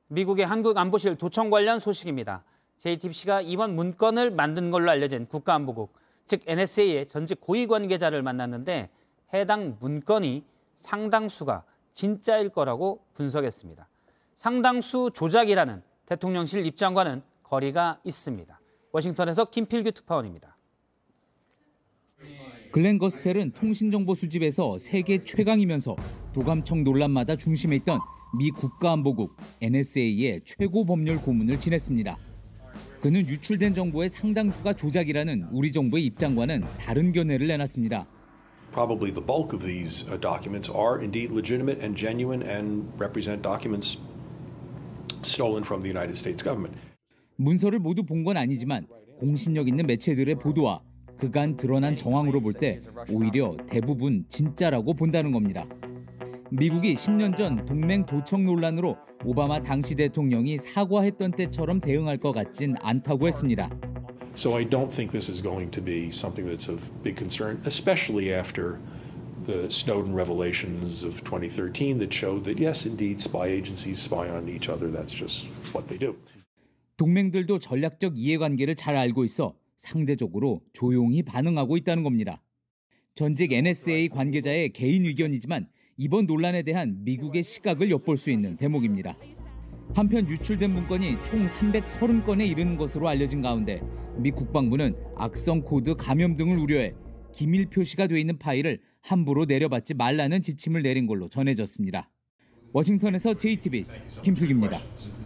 미국의 한국안보실 도청 관련 소식입니다. JTBC가 이번 문건을 만든 걸로 알려진 국가안보국, 즉 NSA의 전직 고위 관계자를 만났는데 해당 문건이 상당수가 진짜일 거라고 분석했습니다. 상당수 조작이라는 대통령실 입장과는 거리가 있습니다. 워싱턴에서 김필규 특파원입니다. 글렌 거스텔은 통신정보 수집에서 세계 최강이면서 도감청 논란마다 중심에 있던 미 국가안보국 NSA의 최고 법률 고문을 지냈습니다. 그는 유출된 정보의 상당수가 조작이라는 우리 정부의 입장과는 다른 견해를 내놨습니다. Probably the bulk of these documents are indeed legitimate and genuine and represent documents stolen from the United States government. 문서를 모두 본 건 아니지만 공신력 있는 매체들의 보도와 그간 드러난 정황으로 볼 때 오히려 대부분 진짜라고 본다는 겁니다. 미국이 10년 전 동맹 도청 논란으로 오바마 당시 대통령이 사과했던 때처럼 대응할 것 같진 않다고 했습니다. So I don't think this is going to be something that's of big concern, especially after the Snowden revelations of 2013 that showed that yes, indeed, spy agencies spy on each other. That's just what they do. 동맹들도 전략적 이해관계를 잘 알고 있어 상대적으로 조용히 반응하고 있다는 겁니다. 전직 NSA 관계자의 개인 의견이지만 이번 논란에 대한 미국의 시각을 엿볼 수 있는 대목입니다. 한편 유출된 문건이 총 330건에 이르는 것으로 알려진 가운데 미 국방부는 악성 코드 감염 등을 우려해 기밀 표시가 돼 있는 파일을 함부로 내려받지 말라는 지침을 내린 걸로 전해졌습니다. 워싱턴에서 JTBC 김필규입니다.